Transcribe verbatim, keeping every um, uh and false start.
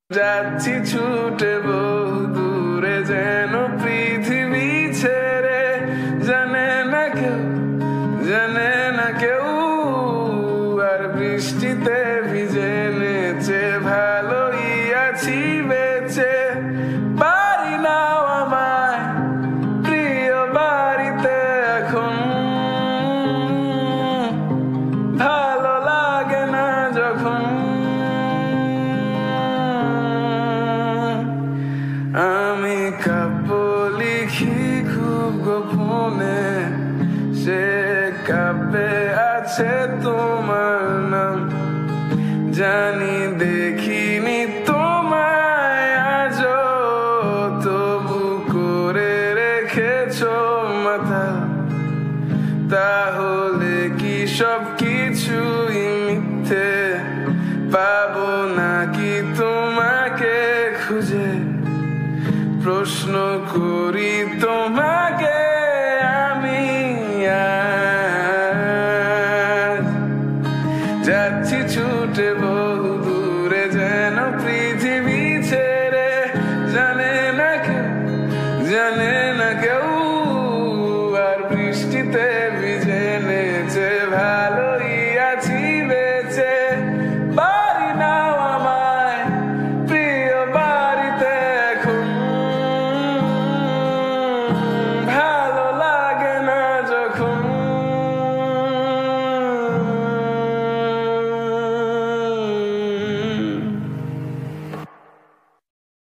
যাচ্ছি ছুটে বহু দূরে, যেন পৃথিবী ছেড়ে। জানে না কেউ, জানে না কেউ, আর বৃষ্টিতে ভিজে নেচে ভালোই আছি বেঁচে। পারি নাও আমায় প্রিয় বাড়িতে এখন, ভালো লাগে না যখন। আমি কাব্য লিখি খুব গোপনে, সে কাব্যে আছে তোমার নাম। জানি দেখিনি তোমায় আজও, তবু করে রেখেছো মাথা। তাহলে কি সব কিছুই মিথ্যে? পাবো নাকি তোমাকে খুঁজে? প্রশ্ন করি তোমাকে আমি আজ। যাচ্ছি ছুটে বহু দূরে, যেন পৃথিবী